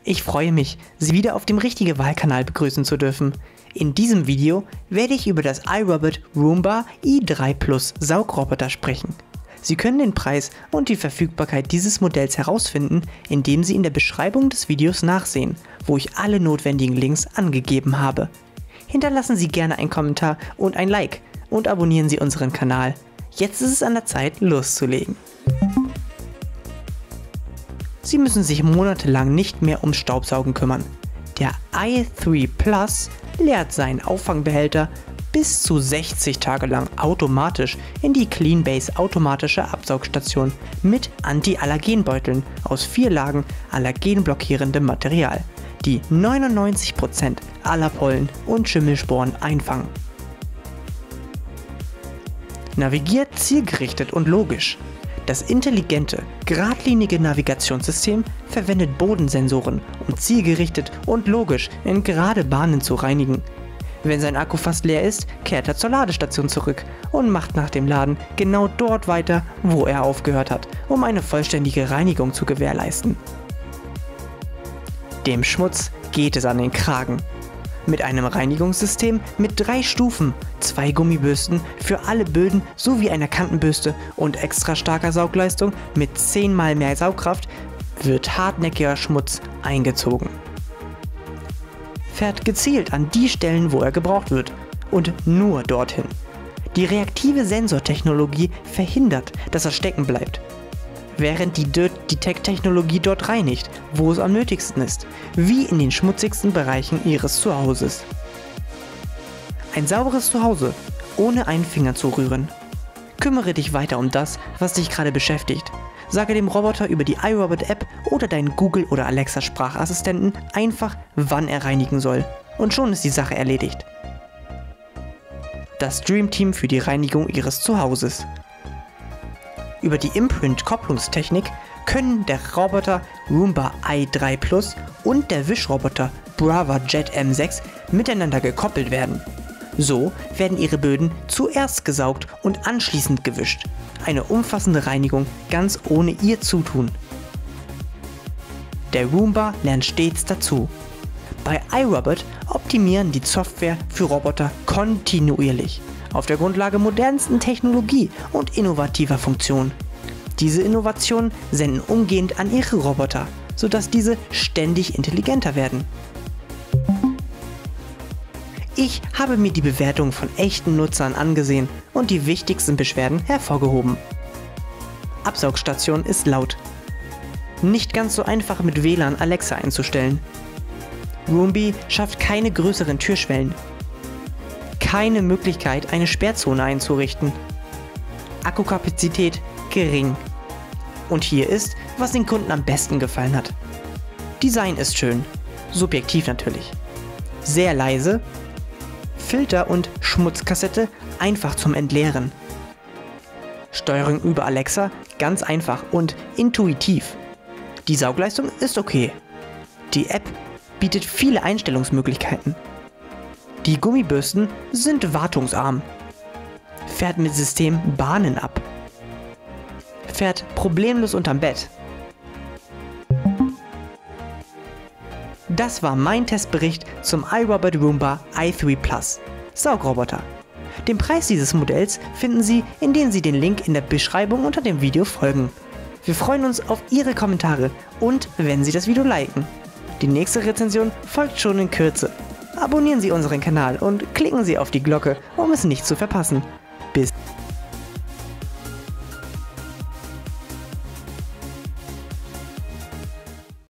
Ich freue mich, Sie wieder auf dem Richtige Wahl-Kanal begrüßen zu dürfen. In diesem Video werde ich über das iRobot Roomba i3 Plus Saugroboter sprechen. Sie können den Preis und die Verfügbarkeit dieses Modells herausfinden, indem Sie in der Beschreibung des Videos nachsehen, wo ich alle notwendigen Links angegeben habe. Hinterlassen Sie gerne einen Kommentar und ein Like und abonnieren Sie unseren Kanal. Jetzt ist es an der Zeit, loszulegen. Sie müssen sich monatelang nicht mehr ums Staubsaugen kümmern. Der i3 Plus leert seinen Auffangbehälter bis zu 60 Tage lang automatisch in die Cleanbase automatische Absaugstation mit Anti-Allergenbeuteln aus 4 Lagen allergenblockierendem Material, die 99% aller Pollen und Schimmelsporen einfangen. Navigiert zielgerichtet und logisch. Das intelligente, geradlinige Navigationssystem verwendet Bodensensoren, um zielgerichtet und logisch in gerade Bahnen zu reinigen. Wenn sein Akku fast leer ist, kehrt er zur Ladestation zurück und macht nach dem Laden genau dort weiter, wo er aufgehört hat, um eine vollständige Reinigung zu gewährleisten. Dem Schmutz geht es an den Kragen. Mit einem Reinigungssystem mit 3 Stufen, 2 Gummibürsten für alle Böden sowie einer Kantenbürste und extra starker Saugleistung mit 10 mal mehr Saugkraft wird hartnäckiger Schmutz eingezogen. Fährt gezielt an die Stellen, wo er gebraucht wird und nur dorthin. Die reaktive Sensortechnologie verhindert, dass er stecken bleibt, während die Dirt Detect Technologie dort reinigt, wo es am nötigsten ist, wie in den schmutzigsten Bereichen Ihres Zuhauses. Ein sauberes Zuhause, ohne einen Finger zu rühren. Kümmere dich weiter um das, was dich gerade beschäftigt. Sage dem Roboter über die iRobot App oder deinen Google oder Alexa Sprachassistenten einfach, wann er reinigen soll. Und schon ist die Sache erledigt. Das Dream Team für die Reinigung Ihres Zuhauses. Über die Imprint-Kopplungstechnik können der Roboter Roomba i3 Plus und der Wischroboter Brava Jet M6 miteinander gekoppelt werden. So werden Ihre Böden zuerst gesaugt und anschließend gewischt. Eine umfassende Reinigung ganz ohne Ihr Zutun. Der Roomba lernt stets dazu. Bei iRobot optimieren die Software für Roboter kontinuierlich, auf der Grundlage modernsten Technologie und innovativer Funktionen. Diese Innovationen senden umgehend an Ihre Roboter, sodass diese ständig intelligenter werden. Ich habe mir die Bewertungen von echten Nutzern angesehen und die wichtigsten Beschwerden hervorgehoben. Absaugstation ist laut. Nicht ganz so einfach mit WLAN Alexa einzustellen. Roomba schafft keine größeren Türschwellen. Keine Möglichkeit, eine Sperrzone einzurichten. Akkukapazität gering. Und hier ist, was den Kunden am besten gefallen hat. Design ist schön, subjektiv natürlich. Sehr leise. Filter und Schmutzkassette einfach zum Entleeren. Steuerung über Alexa ganz einfach und intuitiv. Die Saugleistung ist okay. Die App bietet viele Einstellungsmöglichkeiten. Die Gummibürsten sind wartungsarm. Fährt mit System Bahnen ab. Fährt problemlos unterm Bett. Das war mein Testbericht zum iRobot Roomba i3 Plus Saugroboter. Den Preis dieses Modells finden Sie, indem Sie den Link in der Beschreibung unter dem Video folgen. Wir freuen uns auf Ihre Kommentare und wenn Sie das Video liken. Die nächste Rezension folgt schon in Kürze. Abonnieren Sie unseren Kanal und klicken Sie auf die Glocke, um es nicht zu verpassen. Bis